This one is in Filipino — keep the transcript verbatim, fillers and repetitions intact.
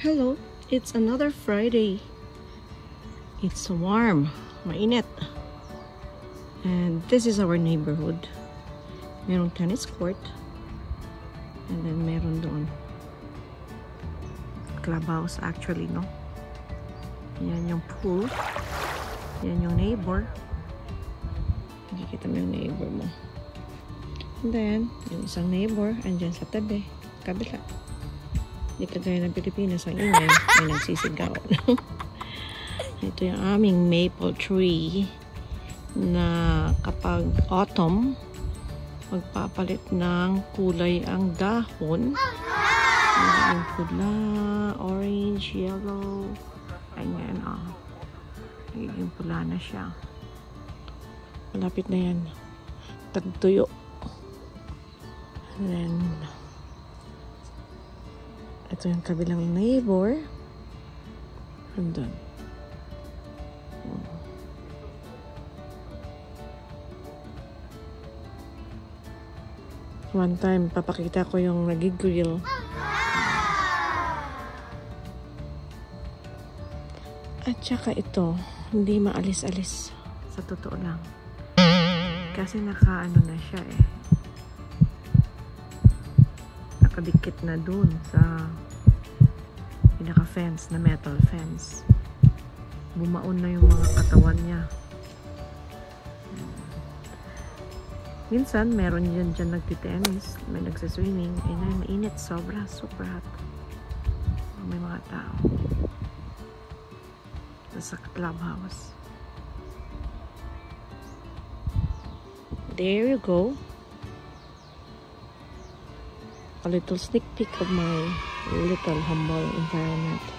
Hello, it's another Friday. It's warm, mainit. And this is our neighborhood. Merong tennis court. And then meron doon clubhouse actually, no? Yan yung pool. Yan yung neighbor. Nakikita mo yung neighbor mo. And then, yung isang neighbor, andyan sa tabi, kabila. Hindi kagaya ng Pilipinas, ang ingay, may nagsisigaw. Ito yung aming maple tree na kapag autumn, magpapalit ng kulay ang dahon. Yung pula, orange, yellow, ganyan, oh. Nagiging pula na siya. Malapit na yan. Tagtuyo. And then, ito yung kabilang neighbor. And then, one time, papakita ko yung nagigrill. At saka ito, hindi maalis-alis. Sa totoo lang. Kasi naka-ano na siya eh. Nakadikit na dun sa pinaka-fence na metal fence. Bumaon na yung mga katawan niya. Minsan, meron yan dyan nagtitennis, may nagsaswimming, ay na mainit, sobra, super hot. May mga tao. Sa clubhouse. There you go. A little sneak peek of my little humble environment.